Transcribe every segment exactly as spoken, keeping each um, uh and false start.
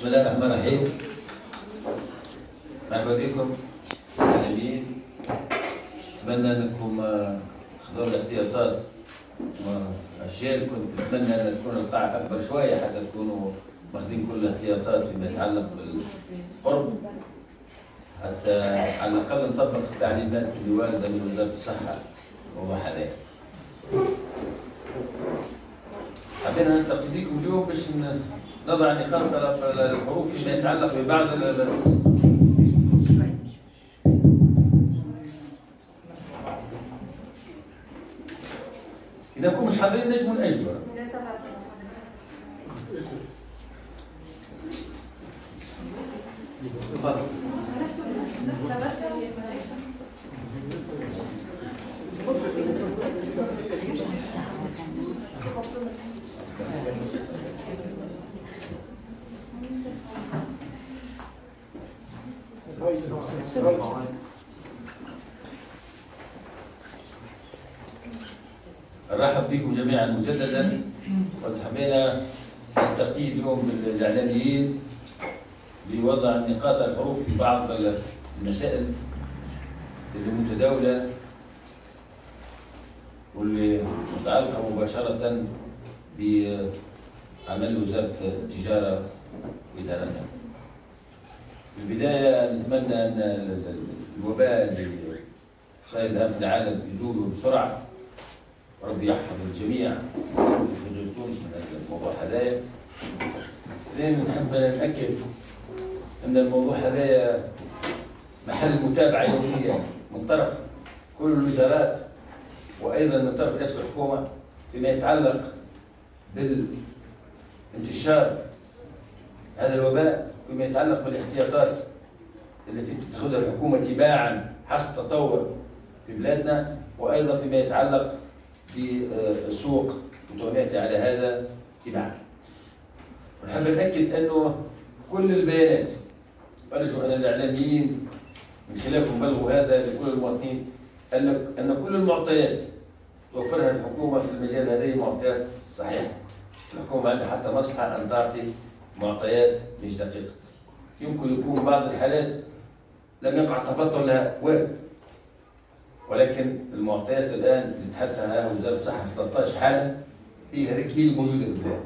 بسم الله الرحمن الرحيم. مرحبا بكم العالمين. أتمنى أنكم خذوا الاحتياطات والأشياء اللي كنت أتمنى أن تكون القاعة أكبر شوية حتى تكونوا ماخذين كل الاحتياطات فيما يتعلق بالقرب، حتى على الأقل نطبق التعليمات اللي واردة من وزارة الصحة ووحدها. حبينا نلتقي بكم اليوم باش نضع نقاط الحروف فيما يتعلق ببعض إذا كنتم مش حاضرين نجموا نأجلوا. نرحب بكم جميعا مجددا، وحبينا نلتقي اليوم بالاعلاميين لوضع نقاط الحروف في بعض المسائل اللي متداوله واللي متعلقه مباشره بعمل وزاره التجاره وادارتها. في البدايه نتمنى ان الوباء اللي صاير الان في العالم يزول بسرعه، وربي يحفظ الجميع في شغل تونس من هذا الموضوع هذايا. اثنين نحب نأكد ان الموضوع هذايا محل متابعه يوميه من طرف كل الوزارات، وايضا من طرف رئاسه الحكومه فيما يتعلق بالانتشار هذا الوباء، فيما يتعلق بالاحتياطات التي تتخذها الحكومه تباعا حسب التطور في بلادنا، وايضا فيما يتعلق بالسوق وتوقيعتي على هذا تباعا. ونحب نأكد انه كل البيانات، ارجو ان الاعلاميين من خلالكم بلغوا هذا لكل المواطنين، ان ان كل المعطيات توفرها الحكومه في المجال هذه معطيات صحيحه. الحكومه عندها حتى مصلحه ان تعطي معطيات مش دقيقه. يمكن يكون بعض الحالات لم يقع تفضل لها وارد، ولكن المعطيات الان اللي تحدثها وزاره الصحه في ثلاثة عشر حاله هي هذيك هي الموجوده في البلاد.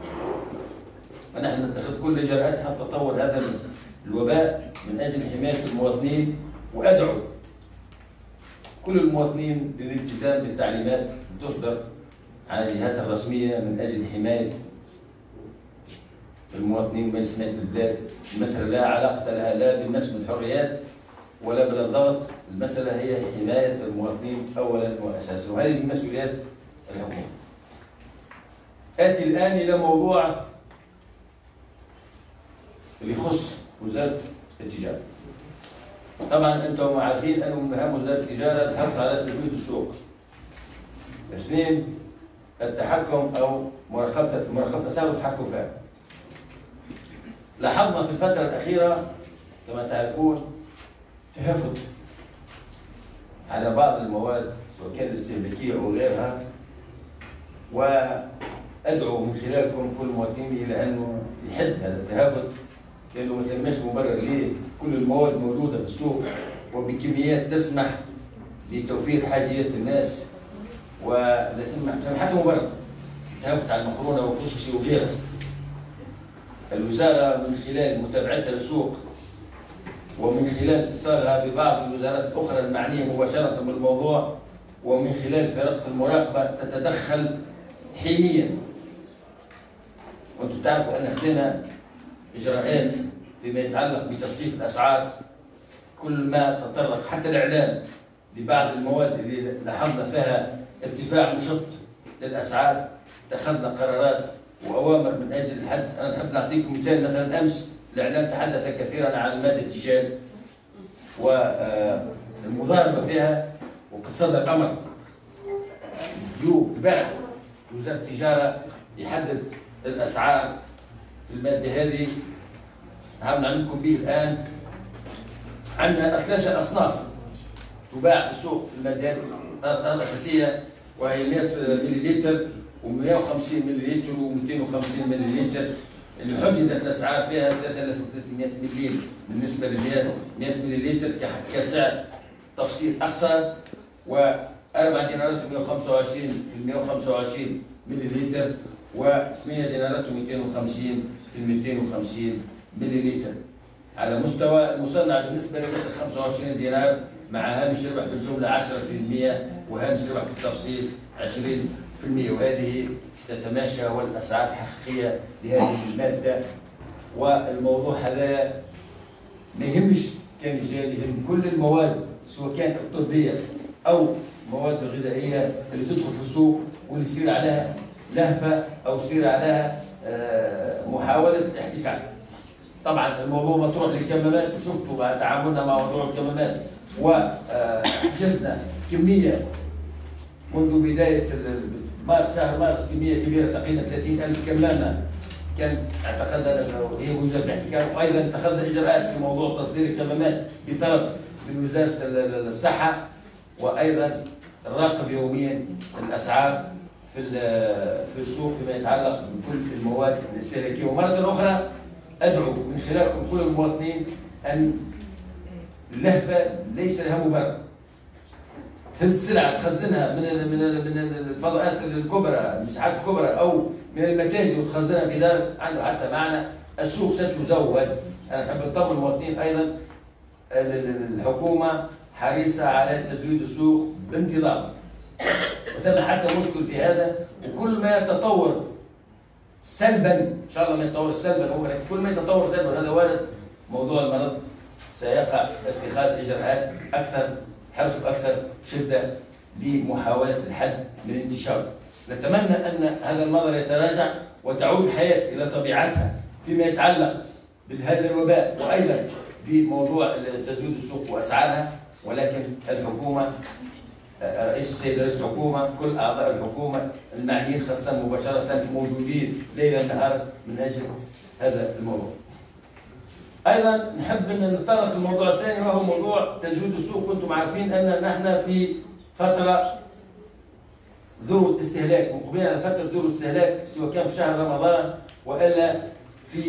ونحن نتخذ كل الاجراءات حتى تطور هذا الوباء من اجل حمايه المواطنين، وادعو كل المواطنين للالتزام بالتعليمات اللي تصدر عن الجهات الرسميه من اجل حمايه المواطنين ومن حمايه البلاد. المساله لا علاقه لها لا بمنس الحريات ولا بالضغط، المسألة هي حماية المواطنين أولا وأساسا، وهذه من مسؤوليات الحكومة. آتي الآن إلى موضوع اللي يخص وزارة التجارة. طبعا أنتم عارفين أن من مهام وزارة التجارة الحرص على تجويد السوق. اثنين، التحكم أو مراقبة مراقبة تسارع التحكم فيها. لاحظنا في الفترة الأخيرة كما تعرفون تهافت على بعض المواد سواء كانت استهلاكيه او غيرها، وادعو من خلالكم كل المواطنين الى انه يحد هذا التهافت، لانه ما ثماش مبرر ليه. كل المواد موجوده في السوق وبكميات تسمح لتوفير حاجيات الناس، ولا ثم حتى مبرر التهافت على المقرونه والقششي وغيرها. الوزاره من خلال متابعتها للسوق ومن خلال اتصالها ببعض الوزارات الأخرى المعنية مباشرة بالموضوع، ومن خلال فرق المراقبة تتدخل حينيا. وأنتم تعرفوا أن خذينا إجراءات فيما يتعلق بتصنيف الأسعار، كل ما تطرق حتى الإعلام ببعض المواد اللي لاحظنا فيها ارتفاع مشط للأسعار، اتخذنا قرارات وأوامر من أجل الحد. أنا نحب نعطيكم مثال. مثلا أمس الإعلام تحدث كثيرا عن مادة التيجان والمضاربة فيها، وقد صدر أمر اليوم البارح وزارة التجارة يحدد الأسعار في المادة هذه. نحب نعلمكم به الآن. عندنا ثلاثة أصناف تباع في السوق في المادة هذه الأساسية، وهي مئة مليلتر و150 مليلتر و250 مليلتر اللي حددت الاسعار فيها ثلاثة آلاف وثلاثمائة مليل بالنسبه ل مائة مليلتر كسعر تفصيل اقصى، وأربع دينارات ومائة وخمسة وعشرين في مائة وخمسة وعشرين مليلتر، وثمانية دينارات ومئتين وخمسين في مئتين وخمسين مليلتر. على مستوى المصنع بالنسبه للتر خمسة وعشرين دينار مع هامش ربح بالجمله عشرة بالمئة وهامش ربح بالتفصيل عشرين بالمئة، وهذه تتماشى والاسعار الحقيقيه لهذه الماده. والموضوع هذا ما يهمش كرجال، يهم كل المواد سواء كانت طبيه او مواد غذائيه اللي تدخل في السوق واللي يصير عليها لهفه او يصير عليها محاوله احتكار. طبعا الموضوع مطروح للكمامات، وشفتوا بعد تعاملنا مع موضوع الكمامات وحجزنا كميه منذ بدايه مارس شهر مارس كميه كبيره تقريبا ثلاثين ألف كمامه كان اعتقدنا هي وزاره الاحتكار، وايضا اتخذنا اجراءات في موضوع تصدير الكمامات بطلب من وزاره الصحه، وايضا نراقب يوميا الاسعار في في السوق فيما يتعلق بكل المواد الاستهلاكيه. ومره اخرى ادعو من خلالكم كل المواطنين ان اللهفه ليس لها مبرر. تهز السلعه تخزنها من من من الفضاءات الكبرى، المساحات الكبرى او من المتاجر وتخزنها في دار عنده حتى معنا السوق ستزود. انا نحب نطمن المواطنين ايضا الحكومه حريصه على تزويد السوق بانتظام، وثم حتى مشكل في هذا. وكل ما يتطور سلبا ان شاء الله ما يتطور سلبا هو كل ما يتطور سلبا هذا وارد موضوع المرض سيقع اتخاذ اجراءات اكثر حرص واكثر شده لمحاوله الحد من انتشاره. نتمنى ان هذا المنظر يتراجع وتعود الحياه الى طبيعتها فيما يتعلق بهذا الوباء، وايضا في موضوع تزويد السوق واسعارها. ولكن الحكومه رئيس السيد رئيس الحكومه كل اعضاء الحكومه المعنيين خاصه مباشره موجودين ليلا نهارا من اجل هذا الموضوع. ايضا نحب ان نتطرق للموضوع الثاني وهو موضوع تزويد السوق. وانتم عارفين ان نحن في فتره ذروه استهلاك، مقبلين على فتره ذروه استهلاك سواء كان في شهر رمضان والا في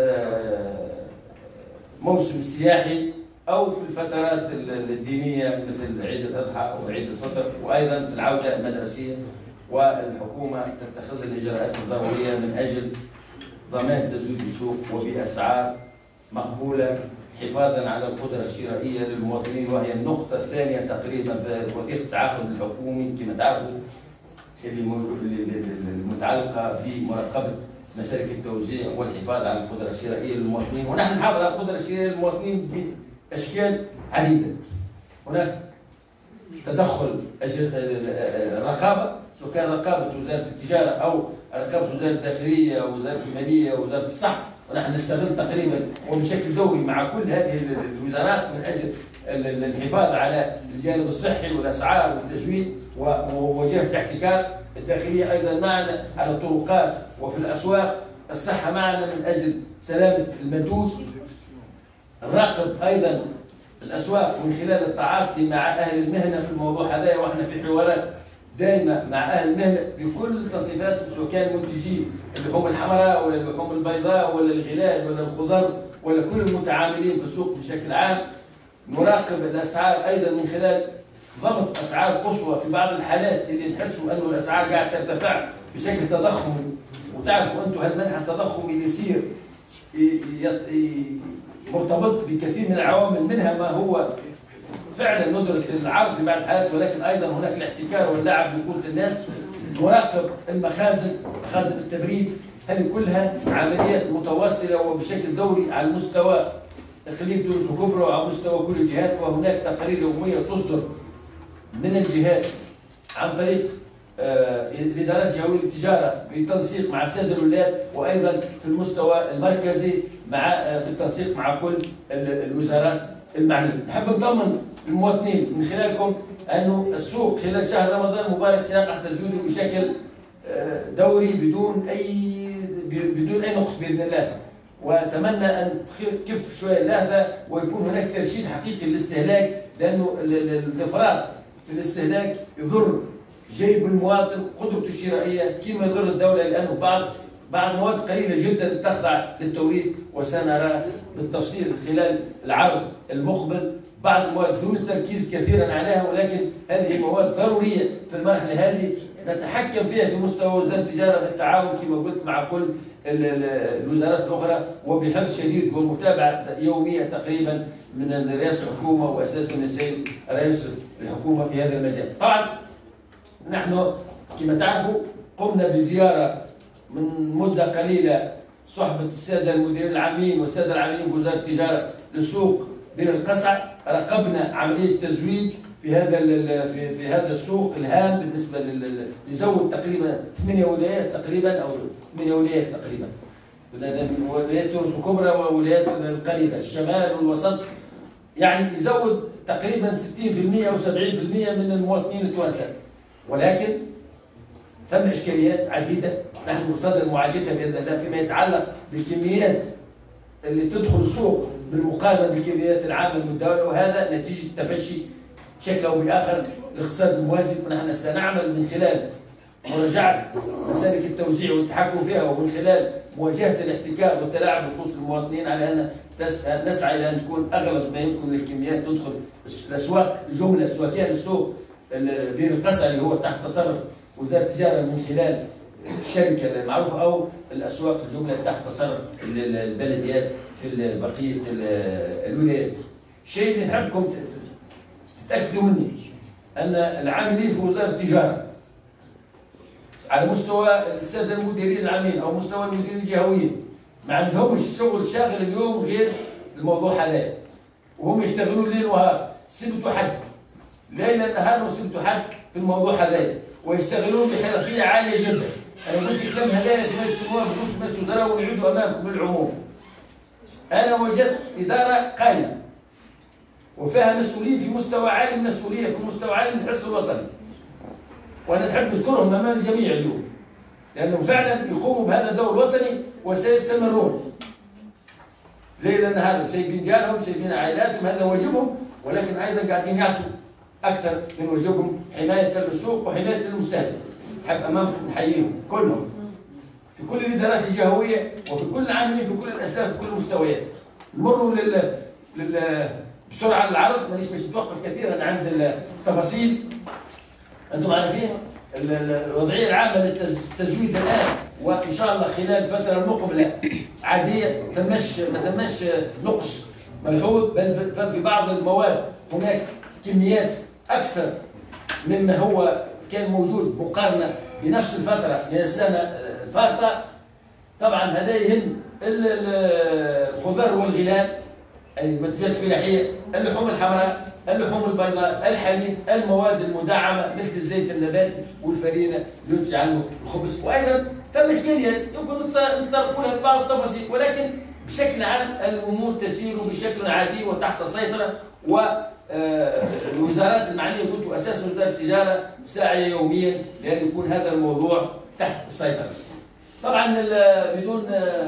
موسم السياحي او في الفترات الدينيه مثل عيد الاضحى وعيد الفطر، وايضا في العوده المدرسيه. والحكومه تتخذ الاجراءات الضروريه من اجل ضمان تزويد السوق وباسعار مقبوله حفاظا على القدره الشرائيه للمواطنين، وهي النقطه الثانيه تقريبا في وثيقه التعاقد الحكومي كما تعرفوا اللي المتعلقه بمراقبه مسالك التوزيع والحفاظ على القدره الشرائيه للمواطنين. ونحن نحافظ على القدره الشرائيه للمواطنين باشكال عديده. هناك تدخل الرقابه سواء كان رقابه وزاره التجاره او رقابه وزاره الداخليه او وزاره الماليه او وزاره الصحه، ونحن نشتغل تقريبا وبشكل دوري مع كل هذه الوزارات من اجل الحفاظ على الجانب الصحي والاسعار والتزويد ووجهه الاحتكار. الداخليه ايضا معنا على الطرقات وفي الاسواق، الصحه معنا من اجل سلامه المنتوج. نراقب ايضا الاسواق من خلال التعاطي مع اهل المهنه في الموضوع هذا، واحنا في حوارات دائمه مع اهل المهنه بكل التصنيفات سواء كان منتجي اللحوم الحمراء ولا اللحوم البيضاء ولا الغلال ولا الخضر ولا كل المتعاملين في السوق بشكل عام. نراقب الاسعار ايضا من خلال ضبط اسعار قصوى في بعض الحالات اللي نحسوا انه الاسعار قاعده ترتفع بشكل تضخمي. وتعرفوا انتم هالمنح التضخمي اللي يصير مرتبط بكثير من العوامل، منها ما هو فعلا ندرة العرض في بعض الحالات، ولكن ايضا هناك الاحتكار واللعب بقوة الناس. نراقب المخازن، مخازن التبريد، هذه كلها عمليات متواصلة وبشكل دوري على مستوى اقليم تونس وكبرى وعلى مستوى كل الجهات. وهناك تقارير يومية تصدر من الجهات عن طريق الادارات الجهويه للتجاره بالتنسيق مع الساده الولايات، وايضا في المستوى المركزي مع في التنسيق مع كل الوزارات المعنيه. نحب نطمن المواطنين من خلالكم انه السوق خلال شهر رمضان المبارك سيقع تزويده بشكل دوري بدون اي بدون اي نقص باذن الله. واتمنى ان تخف شويه اللهفه ويكون هناك ترشيد حقيقي للاستهلاك، لانه الافراط في الاستهلاك يضر جيب المواطن قدرته الشرائيه كما يضر الدوله، لانه بعض بعض مواد قليله جدا تخضع للتوريد، وسنرى بالتفصيل خلال العرض المقبل بعض المواد دون التركيز كثيرا عليها، ولكن هذه مواد ضروريه في المرحله هذه نتحكم فيها في مستوى وزاره التجاره بالتعاون كما قلت مع كل الوزارات الاخرى، وبحرص شديد ومتابعه يوميه تقريبا من رئاسه الحكومه واساسا من السيد رئيس الحكومه في هذا المجال. طبعا نحن كما تعرفوا قمنا بزياره من مده قليله صحبه الساده المديرين العامين والساده العاملين بوزاره التجاره للسوق بئر القصع، راقبنا عمليه التزويد في هذا في في هذا السوق الهام بالنسبه لزود تقريبا ثمانيه ولايات تقريبا او ثمانيه ولايات تقريبا، ولايات تونس الكبرى وولايات القريبه الشمال والوسط، يعني يزود تقريبا ستين بالمئة او سبعين بالمئة من المواطنين التوانسه، ولكن ثم اشكاليات عديده نحن بصدد معالجتها باذن الله فيما يتعلق بالكميات اللي تدخل السوق بالمقارنه بالكميات العامه المداوله، وهذا نتيجه تفشي بشكل او باخر الاقتصاد الموازي. ونحن سنعمل من خلال مراجعه مسالك التوزيع والتحكم فيها، ومن خلال مواجهه الاحتكار والتلاعب بخطوط المواطنين على ان نسعى الى ان تكون اغلب ما يمكن الكميات تدخل الاسواق الجمله سواء السوق بئر القصع اللي هو تحت تصرف وزاره التجاره من خلال الشركه المعروفه، او الاسواق الجمله تحت تصرف البلديات في بقيه الولايات. الشيء اللي نحبكم تتاكدوا منه ان العاملين في وزاره التجاره على مستوى الساده المديرين العامين او مستوى المديرين الجهويين ما عندهمش شغل شاغل اليوم غير الموضوع هذا، وهم يشتغلون ليل ونهار سبت وحد، ليلا نهار وسبت وحد في الموضوع هذا، ويشتغلون بحرفيه عاليه جدا. انا قلت الكلام هذا في مجلس النواب وقلت مجلس الوزراء ونعيده امامكم بالعموم. انا وجدت اداره قائمه وفيها مسؤولين في مستوى عالي من المسؤوليه، في مستوى عالي من الحس الوطني، وانا نحب نشكرهم امام الجميع اليوم لانهم فعلا يقوموا بهذا الدور الوطني وسيستمرون ليلا نهارا، سايبين ديارهم سايبين عائلاتهم، هذا واجبهم، ولكن ايضا قاعدين يعطوا اكثر من واجبهم حمايه للسوق وحمايه للمستهلك. حب امامكم نحييهم كلهم في كل الادارات الجهويه وفي كل العاملين في كل الاسلاف في كل المستويات. نمروا لل لل بسرعه العرض، مانيش باش نتوقف كثيرا عند التفاصيل. انتم عارفين الوضعيه العامه للتزويد الان، وان شاء الله خلال الفتره المقبله عاديه، ثماش ما ثماش نقص ملحوظ، بل في بعض المواد هناك كميات اكثر مما هو كان موجود مقارنه بنفس الفتره من السنه الفارطه. طبعا هذا يهم الخضر والغلال، المنتجات الفلاحيه، اللحوم الحمراء، اللحوم البيضاء، الحليب، المواد المدعمه مثل الزيت النباتي والفرينه اللي ينتج عنه الخبز. وايضا تم اشكاليات يمكن نطرقوا لها ببعض التفاصيل، ولكن بشكل عام الامور تسير بشكل عادي وتحت السيطره، والوزارات المعنيه قلت اساس وزاره التجاره ساعيه يوميا لان يكون هذا الموضوع تحت السيطره. طبعا بدون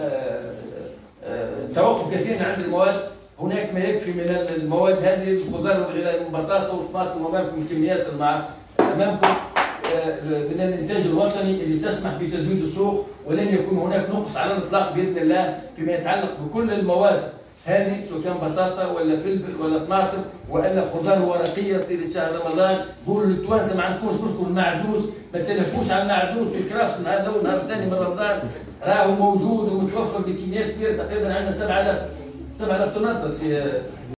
توقف كثير عند المواد، هناك ما يكفي من المواد هذه الخضار والغلال من بطاطا وطماطم وامامكم الكميات امامكم من الانتاج الوطني اللي تسمح بتزويد السوق، ولن يكون هناك نقص على الاطلاق باذن الله فيما يتعلق بكل المواد هذه، سواء كان بطاطا ولا فلفل ولا طماطم والا خضار ورقيه طيله شهر رمضان. قولوا للتوانسه ما عندكمش مشكل المعدوس، ما تلفوش على المعدوس والكرافس النهار ده والنهار الثاني من رمضان، راهو موجود ومتوفر بكميات كبيره، تقريبا عندنا سبعة آلاف سبعة آلاف طن.